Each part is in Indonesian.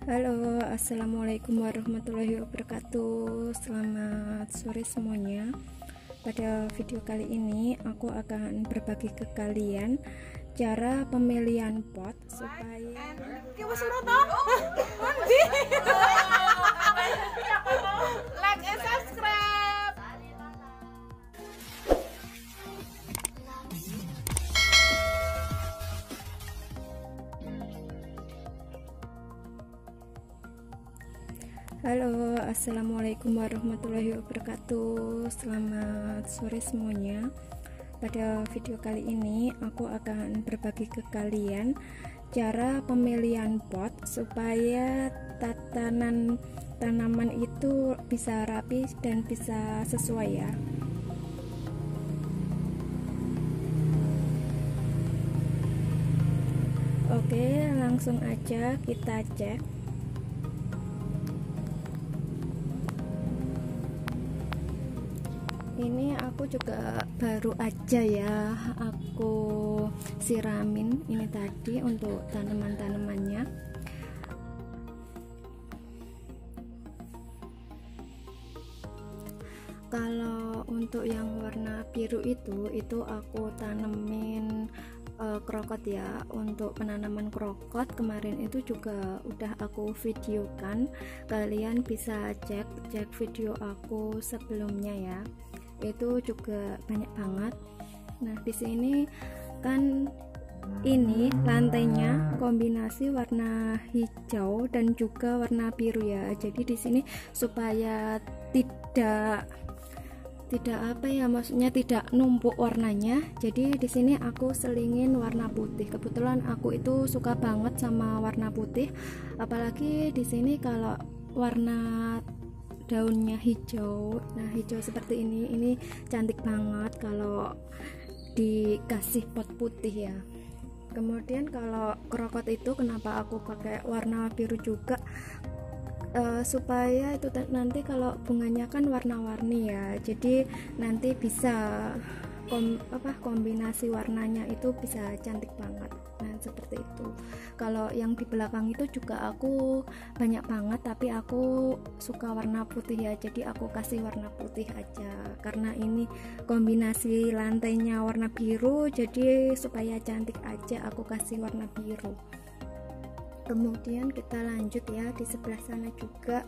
Halo, assalamualaikum warahmatullahi wabarakatuh. Selamat sore semuanya. Pada video kali ini aku akan berbagi ke kalian cara pemilihan pot supaya like and subscribe. Halo, assalamualaikum warahmatullahi wabarakatuh. Selamat sore semuanya. Pada video kali ini aku akan berbagi ke kalian cara pemilihan pot supaya tatanan tanaman itu bisa rapi dan bisa sesuai ya. Oke, langsung aja kita cek. Ini aku juga baru aja ya aku siramin ini tadi untuk tanaman-tanamannya. Kalau untuk yang warna biru itu aku tanemin krokot ya. Untuk penanaman krokot kemarin itu juga udah aku videokan, kalian bisa cek video aku sebelumnya ya, itu juga banyak banget. Nah di sini kan ini lantainya kombinasi warna hijau dan juga warna biru ya. Jadi di sini supaya tidak apa ya, maksudnya tidak numpuk warnanya, jadi di sini aku selingin warna putih. Kebetulan aku itu suka banget sama warna putih, apalagi di sini kalau warna daunnya hijau. Nah hijau seperti ini cantik banget kalau dikasih pot putih ya. Kemudian kalau krokot itu kenapa aku pakai warna biru juga, supaya itu nanti kalau bunganya kan warna-warni ya, jadi nanti bisa kombinasi warnanya itu bisa cantik banget. Nah seperti itu. Kalau yang di belakang itu juga aku banyak banget, tapi aku suka warna putih ya, jadi aku kasih warna putih aja karena ini kombinasi lantainya warna biru, jadi supaya cantik aja aku kasih warna biru. Kemudian kita lanjut ya di sebelah sana juga.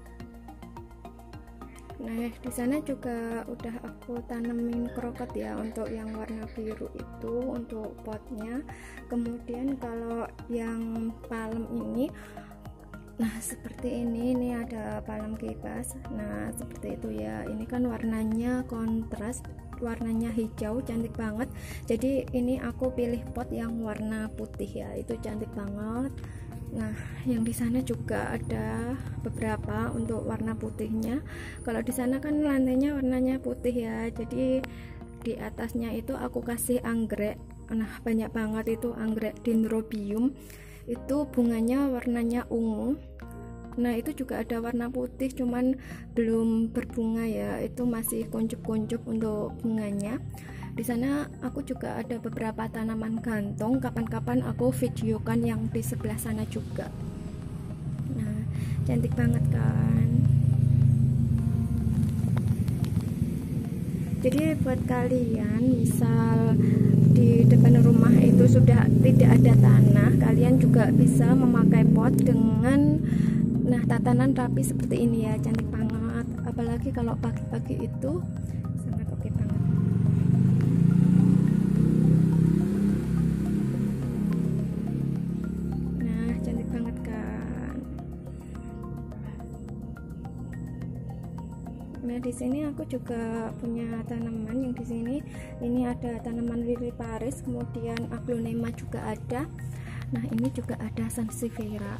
Nah di sana juga udah aku tanemin krokot ya untuk yang warna biru itu untuk potnya. Kemudian kalau yang palem ini, nah seperti ini ada palem kibas. Nah seperti itu ya, ini kan warnanya kontras, warnanya hijau, cantik banget. Jadi ini aku pilih pot yang warna putih ya, itu cantik banget. Nah yang di sana juga ada beberapa untuk warna putihnya. Kalau di sana kan lantainya warnanya putih ya, jadi di atasnya itu aku kasih anggrek. Nah banyak banget itu anggrek dendrobium, itu bunganya warnanya ungu. Nah itu juga ada warna putih, cuman belum berbunga ya, itu masih kuncup-kuncup untuk bunganya. Di sana aku juga ada beberapa tanaman gantung, kapan-kapan aku videokan yang di sebelah sana juga. Nah cantik banget kan. Jadi buat kalian misal di depan rumah itu sudah tidak ada tanah, kalian juga bisa memakai pot dengan tatanan rapi seperti ini ya, cantik banget. Apalagi kalau pagi-pagi itu sangat oke banget. Nah cantik banget kan. Nah di sini aku juga punya tanaman yang di sini. Ini ada tanaman lili Paris, kemudian aglonema juga ada. Nah ini juga ada sansevieria.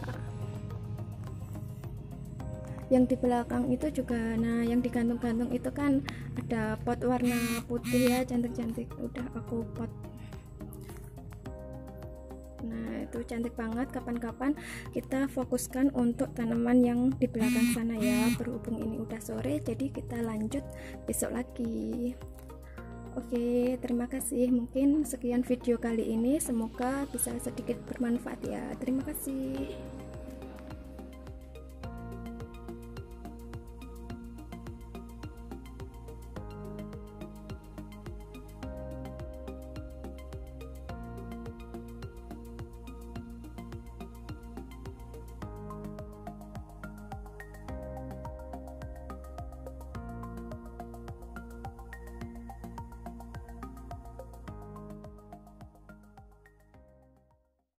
Yang di belakang itu juga, nah yang digantung-gantung itu kan ada pot warna putih ya, cantik-cantik, udah aku pot. Nah itu cantik banget. Kapan-kapan kita fokuskan untuk tanaman yang di belakang sana ya. Berhubung ini udah sore, jadi kita lanjut besok lagi. Oke, terima kasih. Mungkin sekian video kali ini, semoga bisa sedikit bermanfaat ya. Terima kasih.